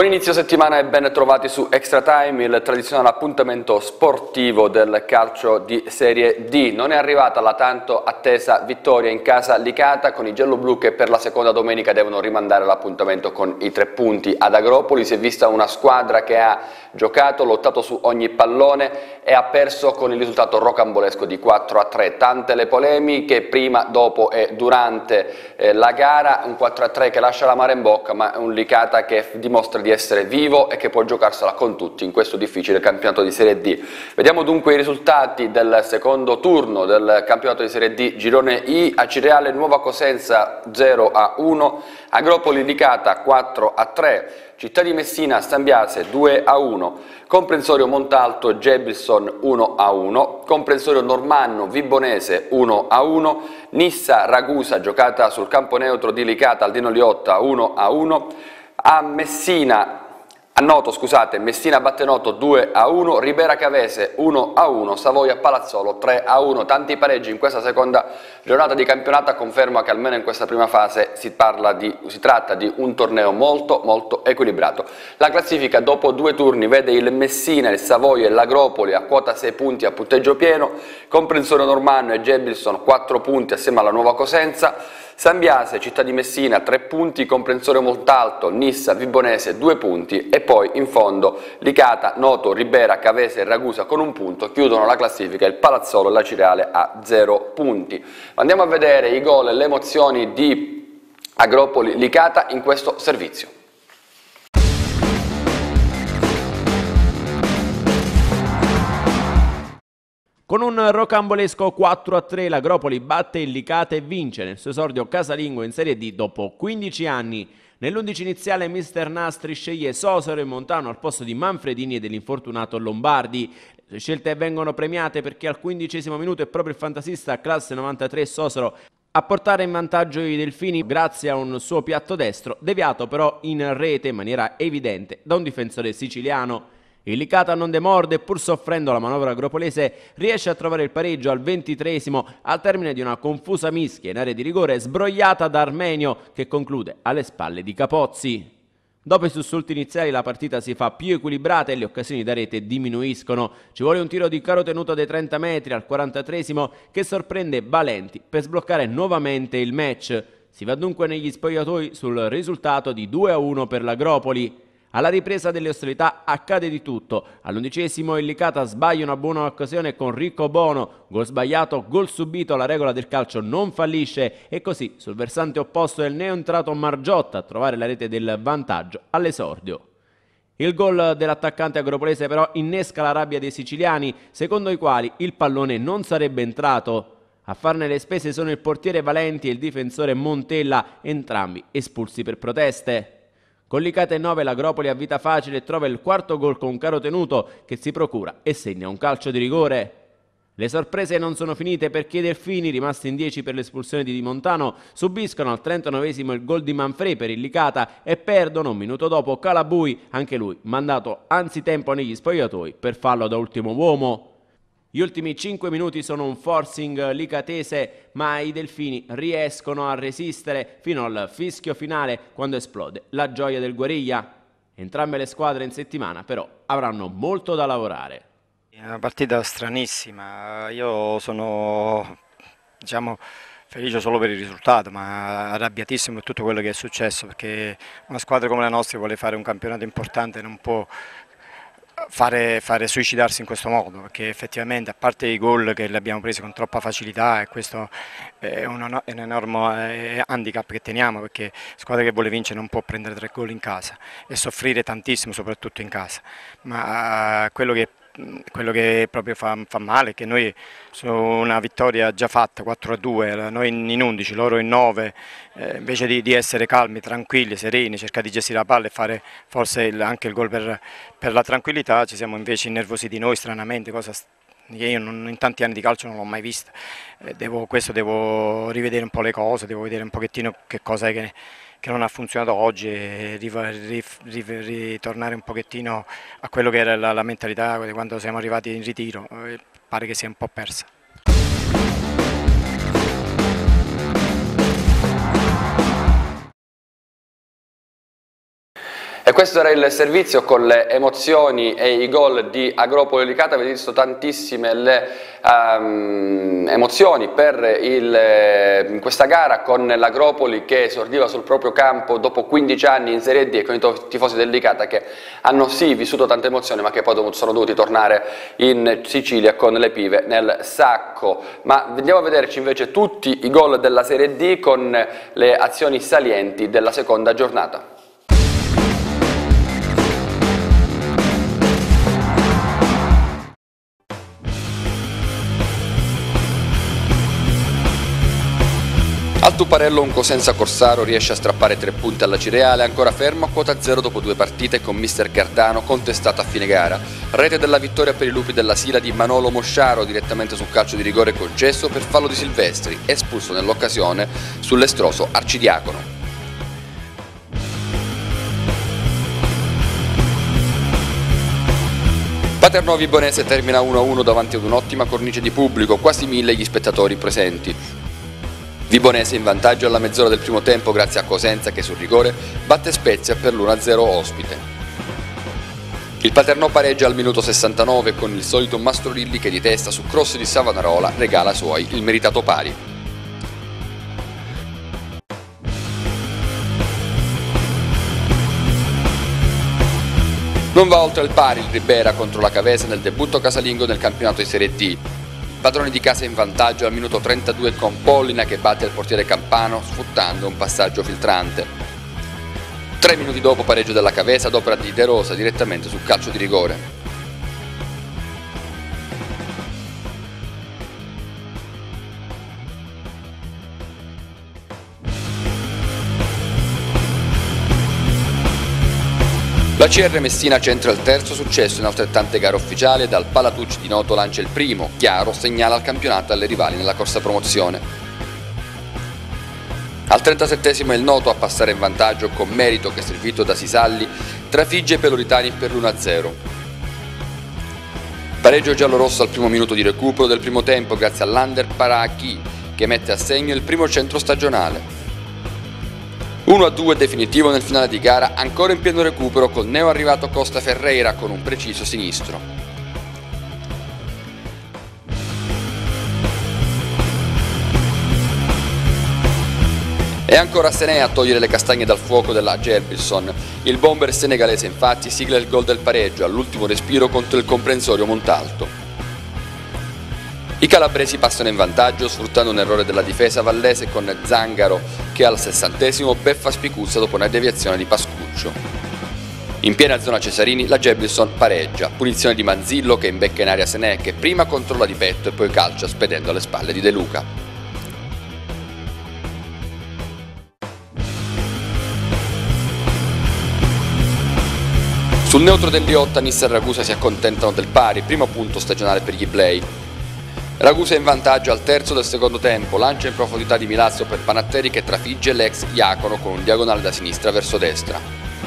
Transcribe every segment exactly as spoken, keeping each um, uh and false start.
Buon inizio settimana e ben trovati su Extra Time, il tradizionale appuntamento sportivo del calcio di Serie D. Non è arrivata la tanto attesa vittoria in casa Licata, con i gialloblu che per la seconda domenica devono rimandare l'appuntamento con i tre punti ad Agropoli. Si è vista una squadra che ha giocato, lottato su ogni pallone e ha perso con il risultato rocambolesco di quattro a tre. Tante le polemiche prima, dopo e durante eh, la gara, un quattro a tre che lascia l'amaro in bocca, ma è un Licata che dimostra di essere vivo e che può giocarsela con tutti in questo difficile campionato di Serie D. Vediamo dunque i risultati del secondo turno del campionato di Serie D girone I. Acireale Nuova Cosenza zero a uno, Agropoli Licata quattro a tre, Città di Messina Stambiase due a uno, Comprensorio Montalto Gebilson uno a uno, Comprensorio Normanno Vibonese uno a uno, Nissa Ragusa giocata sul campo neutro di Licata Aldino Liotta uno a uno, a Messina, a Noto scusate, Messina Battenoto due a uno, Ribera Cavese uno a uno, Savoia Palazzolo tre a uno. Tanti pareggi in questa seconda giornata di campionato conferma che almeno in questa prima fase si, parla di, si tratta di un torneo molto molto equilibrato. La classifica dopo due turni vede il Messina, il Savoia e l'Agropoli a quota sei punti a punteggio pieno, Comprensorio Normanno e Gebilson quattro punti assieme alla Nuova Cosenza, Sambiase, Città di Messina tre punti, Comprensorio Montalto, Nissa, Vibonese due punti e poi in fondo Licata, Noto, Ribera, Cavese e Ragusa con un punto chiudono la classifica il Palazzolo e l'Acireale a zero punti. Andiamo a vedere i gol e le emozioni di Agropoli Licata in questo servizio. Con un rocambolesco quattro a tre l'Agropoli batte il Licata e vince nel suo esordio casalingo in Serie D dopo quindici anni. Nell'undici iniziale mister Nastri sceglie Sosero e Montano al posto di Manfredini e dell'infortunato Lombardi. Le scelte vengono premiate perché al quindicesimo minuto è proprio il fantasista classe novantatré Sosero a portare in vantaggio i Delfini grazie a un suo piatto destro, deviato però in rete in maniera evidente da un difensore siciliano. Il Licata non demorde e pur soffrendo la manovra agropolese riesce a trovare il pareggio al ventitreesimo al termine di una confusa mischia in area di rigore sbrogliata da Armenio che conclude alle spalle di Capozzi. Dopo i sussulti iniziali la partita si fa più equilibrata e le occasioni da rete diminuiscono. Ci vuole un tiro di caro tenuto dai trenta metri al quarantatreesimo che sorprende Valenti per sbloccare nuovamente il match. Si va dunque negli spogliatoi sul risultato di due a uno per l'Agropoli. Alla ripresa delle ostilità accade di tutto. All'undicesimo il Licata sbaglia una buona occasione con Ricco Bono, gol sbagliato, gol subito, la regola del calcio non fallisce e così sul versante opposto è il neoentrato Margiotta a trovare la rete del vantaggio all'esordio. Il gol dell'attaccante agropolese però innesca la rabbia dei siciliani, secondo i quali il pallone non sarebbe entrato. A farne le spese sono il portiere Valenti e il difensore Montella, entrambi espulsi per proteste. Con Licata e nove l'Agropoli ha vita facile e trova il quarto gol con caro tenuto che si procura e segna un calcio di rigore. Le sorprese non sono finite perché i Delfini, rimasti in dieci per l'espulsione di Di Montano, subiscono al trentanovesimo il gol di Manfredi per il Licata e perdono un minuto dopo Calabui, anche lui mandato anzitempo negli spogliatoi per fallo da ultimo uomo. Gli ultimi cinque minuti sono un forcing licatese, ma i Delfini riescono a resistere fino al fischio finale quando esplode la gioia del Guariglia. Entrambe le squadre in settimana però avranno molto da lavorare. È una partita stranissima, io sono diciamo felice solo per il risultato, ma arrabbiatissimo per tutto quello che è successo, perché una squadra come la nostra vuole fare un campionato importante, non può Fare, fare suicidarsi in questo modo, perché effettivamente a parte i gol che li abbiamo presi con troppa facilità e questo è un, è un enorme handicap che teniamo, perché la squadra che vuole vincere non può prendere tre gol in casa e soffrire tantissimo soprattutto in casa, ma uh, quello che Quello che proprio fa, fa male è che noi su una vittoria già fatta quattro a due, noi in undici, loro in nove, eh, invece di, di essere calmi, tranquilli, sereni, cercare di gestire la palla e fare forse il, anche il gol per, per la tranquillità, ci siamo invece innervositi noi stranamente, cosa che io non, in tanti anni di calcio non l'ho mai vista. Eh, devo, questo devo rivedere un po' le cose, devo vedere un pochettino che cosa è che... che non ha funzionato oggi e ritornare un pochettino a quello che era la, la mentalità di quando siamo arrivati in ritiro, eh, pare che sia un po' persa. E questo era il servizio con le emozioni e i gol di Agropoli Licata. Avete visto tantissime le um, emozioni per il, in questa gara, con l'Agropoli che esordiva sul proprio campo dopo quindici anni in Serie D, e con i tifosi del Licata che hanno sì vissuto tante emozioni, ma che poi sono dovuti tornare in Sicilia con le pive nel sacco. Ma andiamo a vederci invece tutti i gol della Serie D con le azioni salienti della seconda giornata. Al Tuparello un Cosenza Corsaro riesce a strappare tre punti alla Cireale, ancora fermo a quota zero dopo due partite, con mister Gardano contestato a fine gara. Rete della vittoria per i Lupi della Sila di Manolo Mosciaro direttamente sul calcio di rigore concesso per fallo di Silvestri, espulso nell'occasione sull'estroso Arcidiacono. Paternò Vibonese termina uno a uno davanti ad un'ottima cornice di pubblico, quasi mille gli spettatori presenti. Vibonese in vantaggio alla mezz'ora del primo tempo grazie a Cosenza che sul rigore batte Spezia per l'uno a zero ospite. Il Paternò pareggia al minuto sessantanove con il solito Mastrorilli che di testa su cross di Savonarola regala ai suoi il meritato pari. Non va oltre il pari il Ribera contro la Cavese nel debutto casalingo nel campionato di Serie D. Padroni di casa in vantaggio al minuto trentadue con Pollina che batte il portiere Campano sfruttando un passaggio filtrante. Tre minuti dopo pareggio della Cavese ad opera di De Rosa direttamente sul calcio di rigore. La C R Messina centra il terzo successo in altrettante gare ufficiali e dal Palatucci di Noto lancia il primo, chiaro, segnala al campionato e alle rivali nella corsa promozione. Al trentasettesimo è il Noto a passare in vantaggio con merito che, servito da Sisalli, trafigge i Peloritani per l'uno a zero. Pareggio giallorosso al primo minuto di recupero del primo tempo grazie all'Under Parachi che mette a segno il primo centro stagionale. uno a due definitivo nel finale di gara, ancora in pieno recupero col neo arrivato Costa Ferreira con un preciso sinistro. E ancora Senea a togliere le castagne dal fuoco della Gerbison. Il bomber senegalese infatti sigla il gol del pareggio all'ultimo respiro contro il comprensorio Montalto. I calabresi passano in vantaggio sfruttando un errore della difesa vallese con Zangaro che al sessantesimo beffa Spicuzza dopo una deviazione di Pascuccio. In piena zona Cesarini la Gebbison pareggia, punizione di Manzillo che imbecca in aria Senè che prima controlla di petto e poi calcia spedendo alle spalle di De Luca. Sul neutro del Liotta Nissa e Ragusa si accontentano del pari, primo punto stagionale per gli Iblei. Ragusa in vantaggio al terzo del secondo tempo, lancia in profondità di Milazzo per Panatteri che trafigge l'ex Iacono con un diagonale da sinistra verso destra.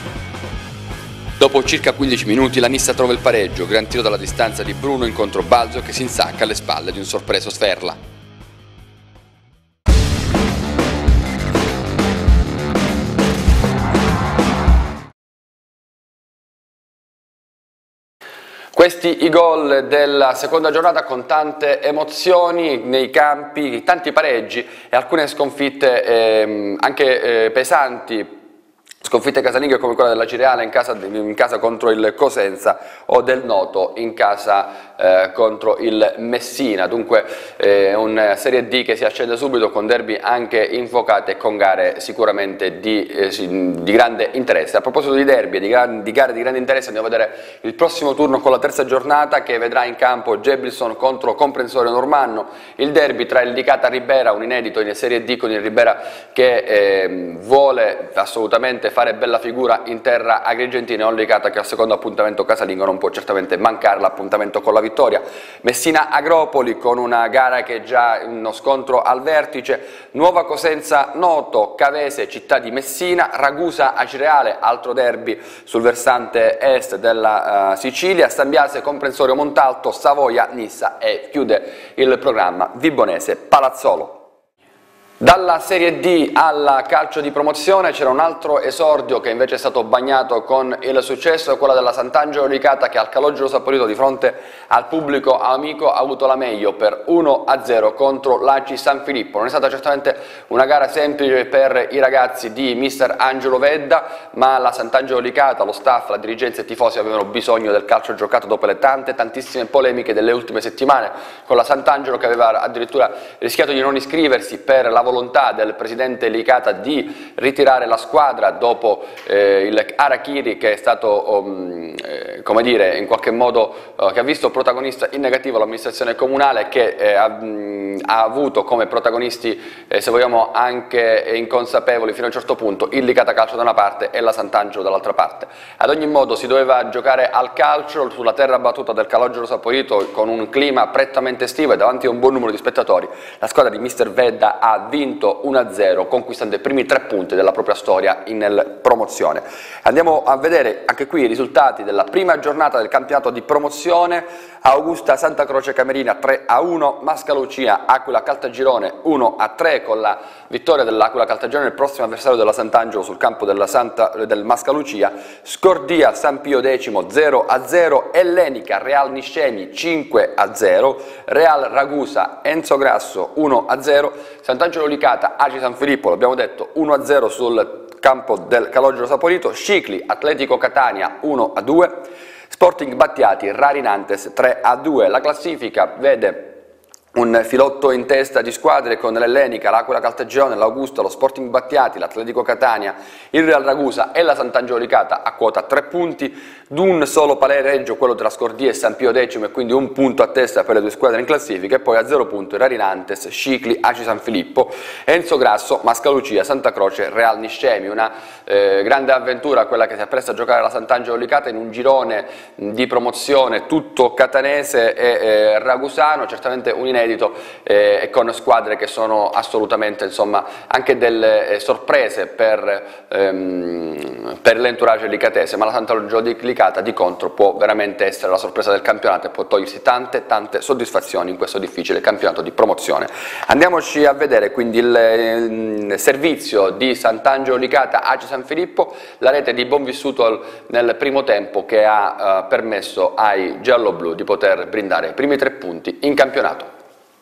Dopo circa quindici minuti la Nissa trova il pareggio, gran tiro dalla distanza di Bruno in controbalzo che si insacca alle spalle di un sorpreso Sferla. Questi i gol della seconda giornata con tante emozioni nei campi, tanti pareggi e alcune sconfitte ehm, anche eh, pesanti, sconfitte casalinghe come quella della Cireale in casa, in casa contro il Cosenza o del Noto in casa eh, contro il Messina. Dunque eh, una Serie D che si accende subito con derby anche infuocati e con gare sicuramente di, eh, di grande interesse. A proposito di derby e di, di gare di grande interesse, andiamo a vedere il prossimo turno con la terza giornata che vedrà in campo Gebbison contro Comprensorio Normanno, il derby tra il Licata Ribera, un inedito in Serie D con il Ribera che eh, vuole assolutamente fare bella figura in terra agrigentina, e un Licata che al secondo appuntamento casalingo non può certamente mancare l'appuntamento con la vittoria. Messina Agropoli con una gara che è già uno scontro al vertice, Nuova Cosenza Noto, Cavese Città di Messina, Ragusa Acireale, altro derby sul versante est della uh, Sicilia, Sambiase Comprensorio Montalto, Savoia Nissa e chiude il programma Vibonese Palazzolo. Dalla Serie D alla calcio di promozione c'era un altro esordio che invece è stato bagnato con il successo, quello della Sant'Angelo Licata, che al Calogero Saporito di fronte al pubblico amico ha avuto la meglio per uno a zero contro l'A C I San Filippo. Non è stata certamente una gara semplice per i ragazzi di mister Angelo Vedda, ma la Sant'Angelo Licata, lo staff, la dirigenza e i tifosi avevano bisogno del calcio giocato dopo le tante, tantissime polemiche delle ultime settimane, con la Sant'Angelo che aveva addirittura rischiato di non iscriversi per la volontà del presidente Licata di ritirare la squadra dopo eh, il Harakiri che è stato, um, eh, come dire, in qualche modo uh, che ha visto protagonista in negativo l'amministrazione comunale, che eh, ha, mh, ha avuto come protagonisti, eh, se vogliamo anche inconsapevoli fino a un certo punto, il Licata Calcio da una parte e la Sant'Angelo dall'altra parte. Ad ogni modo si doveva giocare al calcio sulla terra battuta del Calogero Saporito con un clima prettamente estivo e davanti a un buon numero di spettatori. La squadra di mister Vedda ha vinto uno a zero, conquistando i primi tre punti della propria storia in promozione. Andiamo a vedere anche qui i risultati della prima giornata del campionato di promozione. Augusta Santa Croce Camerina tre a uno, Mascalucia Aquila Caltagirone uno a tre, con la vittoria dell'Aquila Caltagirone, il prossimo avversario della Sant'Angelo sul campo della Santa, del Mascalucia. Scordia San Pio X zero a zero, Ellenica Real Niscemi cinque a zero, Real Ragusa Enzo Grasso uno a zero, Sant'Angelo Licata A C I San Filippo, l'abbiamo detto, uno a zero sul campo del Calogero Saporito, Scicli Atletico Catania uno a due, Sporting Battiati Rarinantes tre a due. La classifica vede un filotto in testa di squadre con l'Ellenica, l'Aquila Caltagirone, l'Augusta, lo Sporting Battiati, l'Atletico Catania, il Real Ragusa e la Sant'Angelo Licata a quota tre punti, d'un solo Palereggio, quello tra Scordia e San Pio X, e quindi un punto a testa per le due squadre in classifica, e poi a zero punti Rarinantes, Scicli, A C I San Filippo, Enzo Grasso, Mascalucia, Santa Croce, Real Niscemi. Una eh, grande avventura quella che si appresta a giocare la Sant'Angelo Licata in un girone di promozione tutto catanese e eh, ragusano, certamente un inedito eh, e con squadre che sono assolutamente, insomma, anche delle eh, sorprese per, ehm, per l'entourage licatese, ma la Sant'Angelo Licata di contro può veramente essere la sorpresa del campionato e può togliersi tante tante soddisfazioni in questo difficile campionato di promozione. Andiamoci a vedere quindi il, il servizio di Sant'Angelo Licata A C I San Filippo, la rete di buon vissuto nel primo tempo che ha uh, permesso ai gialloblu di poter brindare i primi tre punti in campionato.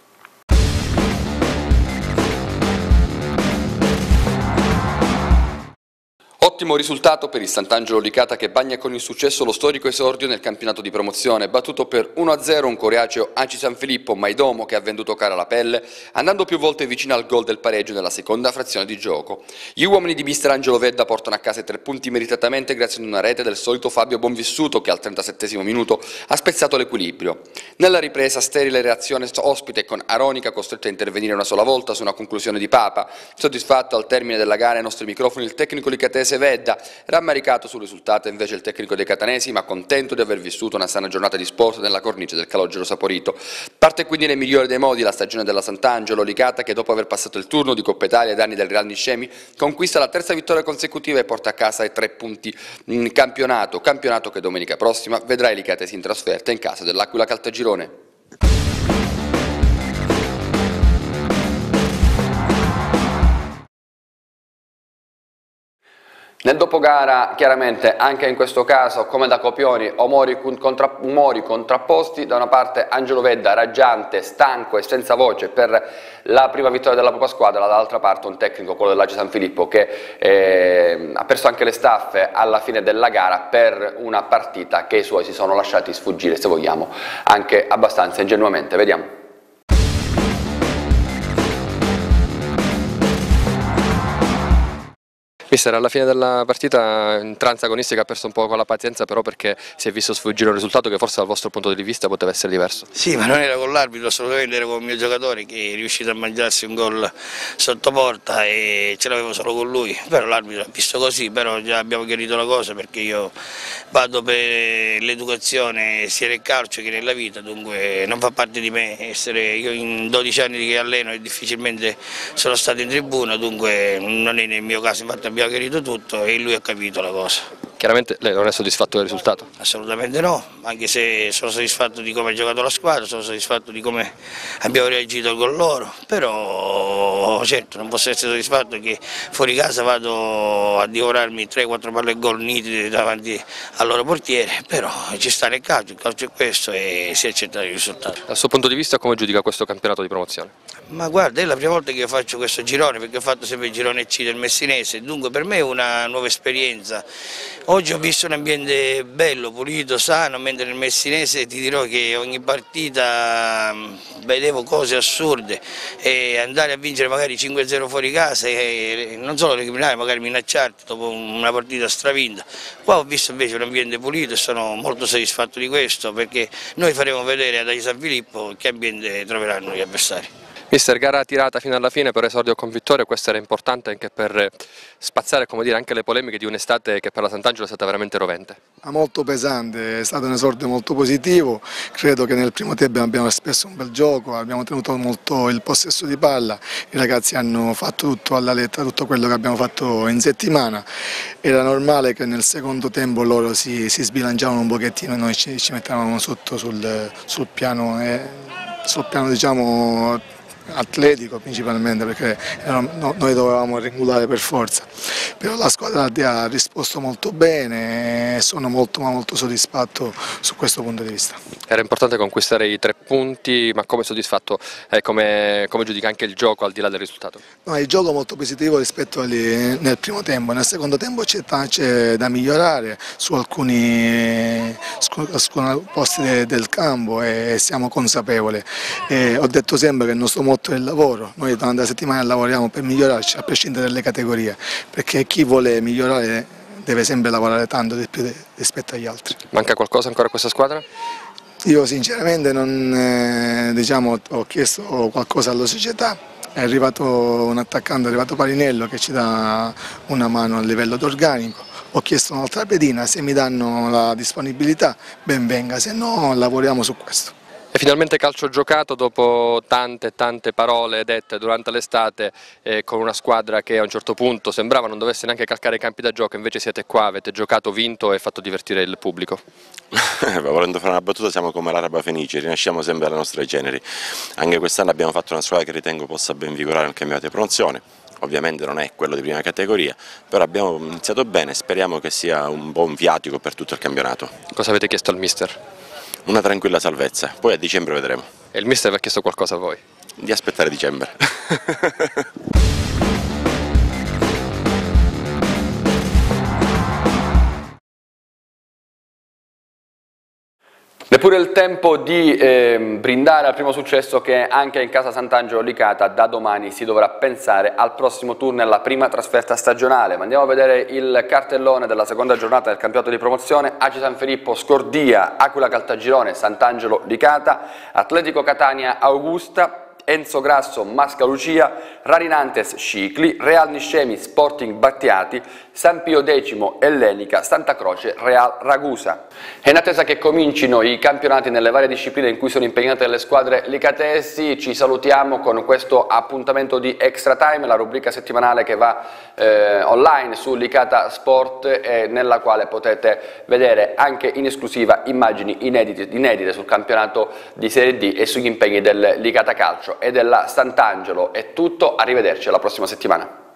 Ottimo risultato per il Sant'Angelo Licata che bagna con il successo lo storico esordio nel campionato di promozione, battuto per uno a zero un coriaceo A C I San Filippo Maidomo che ha venduto cara la pelle, andando più volte vicino al gol del pareggio nella seconda frazione di gioco. Gli uomini di mister Angelo Vedda portano a casa i tre punti meritatamente grazie ad una rete del solito Fabio Bonvissuto che al trentasettesimo minuto ha spezzato l'equilibrio. Nella ripresa sterile reazione ospite con Aronica costretto a intervenire una sola volta su una conclusione di Papa. Soddisfatto al termine della gara ai nostri microfoni il tecnico licatese Vedda, rammaricato sul risultato invece il tecnico dei catanesi, ma contento di aver vissuto una sana giornata di sport nella cornice del Calogero Saporito. Parte quindi nel migliore dei modi la stagione della Sant'Angelo Licata che dopo aver passato il turno di Coppa Italia ai danni del Real Niscemi conquista la terza vittoria consecutiva e porta a casa i tre punti in campionato, campionato che domenica prossima vedrà i licatesi in trasferta in casa dell'Aquila Caltagirone. Nel dopogara, chiaramente, anche in questo caso, come da copioni, umori, contra, umori contrapposti, da una parte Angelo Vedda raggiante, stanco e senza voce per la prima vittoria della propria squadra, dall'altra parte un tecnico, quello dell'A C I San Filippo, che eh, ha perso anche le staffe alla fine della gara per una partita che i suoi si sono lasciati sfuggire, se vogliamo, anche abbastanza ingenuamente. Vediamo. Mister, alla fine della partita in tranza agonistica ha perso un po' con la pazienza, però perché si è visto sfuggire un risultato che forse dal vostro punto di vista poteva essere diverso. Sì, ma non era con l'arbitro, assolutamente era con il mio giocatore che è riuscito a mangiarsi un gol sotto porta e ce l'avevo solo con lui, però l'arbitro ha visto così, però già abbiamo chiarito la cosa perché io vado per l'educazione sia nel calcio che nella vita, dunque non fa parte di me essere, io in dodici anni che alleno e difficilmente sono stato in tribuna, dunque non è nel mio caso, infatti abbiamo chiarito tutto e lui ha capito la cosa. Chiaramente lei non è soddisfatto del risultato? Assolutamente no, anche se sono soddisfatto di come ha giocato la squadra, sono soddisfatto di come abbiamo reagito al gol loro, però certo non posso essere soddisfatto che fuori casa vado a divorarmi tre quattro palle gol nitide davanti al loro portiere, però ci sta nel calcio, il calcio è questo e si accetta il risultato. Dal suo punto di vista come giudica questo campionato di promozione? Ma guarda, è la prima volta che io faccio questo girone, perché ho fatto sempre il girone C del Messinese, dunque per me è una nuova esperienza. Oggi ho visto un ambiente bello, pulito, sano, mentre nel Messinese ti dirò che ogni partita vedevo cose assurde e andare a vincere magari cinque a zero fuori casa e non solo recriminare, magari minacciarti dopo una partita stravinta. Qua ho visto invece un ambiente pulito e sono molto soddisfatto di questo, perché noi faremo vedere ad Aia San Filippo che ambiente troveranno gli avversari. Mister, gara tirata fino alla fine per esordio con vittoria, questo era importante anche per spazzare, come dire, anche le polemiche di un'estate che per la Sant'Angelo è stata veramente rovente. Molto pesante, è stato un esordio molto positivo, credo che nel primo tempo abbiamo espresso un bel gioco, abbiamo tenuto molto il possesso di palla, i ragazzi hanno fatto tutto alla lettera, tutto quello che abbiamo fatto in settimana, era normale che nel secondo tempo loro si, si sbilanciavano un pochettino e noi ci, ci mettevamo sotto sul, sul piano, eh, sul piano diciamo atletico principalmente, perché noi dovevamo regolare per forza, però la squadra ha risposto molto bene e sono molto, molto soddisfatto su questo punto di vista. Era importante conquistare i tre punti, ma come soddisfatto, eh, come, come giudica anche il gioco al di là del risultato? No, il gioco è molto positivo rispetto ali, nel primo tempo, nel secondo tempo c'è da migliorare su alcuni, su alcuni posti de, del campo e siamo consapevoli. E ho detto sempre che il nostro motto è il lavoro, noi durante la settimana lavoriamo per migliorarci a prescindere dalle categorie, perché chi vuole migliorare deve sempre lavorare tanto di più rispetto agli altri. Manca qualcosa ancora a questa squadra? Io sinceramente non, eh, diciamo, ho chiesto qualcosa alla società, è arrivato un attaccante, è arrivato Parinello che ci dà una mano a livello d'organico, ho chiesto un'altra pedina, se mi danno la disponibilità ben venga, se no lavoriamo su questo. E finalmente calcio giocato dopo tante tante parole dette durante l'estate, eh, con una squadra che a un certo punto sembrava non dovesse neanche calcare i campi da gioco, invece siete qua, avete giocato, vinto e fatto divertire il pubblico. Volendo fare una battuta, siamo come l'Araba Fenice, rinasciamo sempre alle nostre ceneri. Anche quest'anno abbiamo fatto una squadra che ritengo possa ben vigorare nel campionato di promozione. Ovviamente non è quello di prima categoria, però abbiamo iniziato bene, speriamo che sia un buon viatico per tutto il campionato. Cosa avete chiesto al mister? Una tranquilla salvezza, poi a dicembre vedremo. E il mister vi ha chiesto qualcosa a voi? Di aspettare dicembre. Neppure il tempo di eh, brindare al primo successo che anche in casa Sant'Angelo Licata da domani si dovrà pensare al prossimo turno e alla prima trasferta stagionale. Ma andiamo a vedere il cartellone della seconda giornata del campionato di promozione. Aci San Filippo, Scordia, Aquila Caltagirone, Sant'Angelo Licata, Atletico Catania Augusta, Enzo Grasso Mascalucia, Rarinantes Scicli, Real Niscemi Sporting Battiati, San Pio X Ellenica, Santa Croce Real Ragusa. È in attesa che comincino i campionati nelle varie discipline in cui sono impegnate le squadre licatesi. Ci salutiamo con questo appuntamento di Extra Time, la rubrica settimanale che va eh, online su Licata Sport e nella quale potete vedere anche in esclusiva immagini inedite, inedite sul campionato di Serie D e sugli impegni del Licata Calcio e della Sant'Angelo. È tutto, arrivederci alla prossima settimana.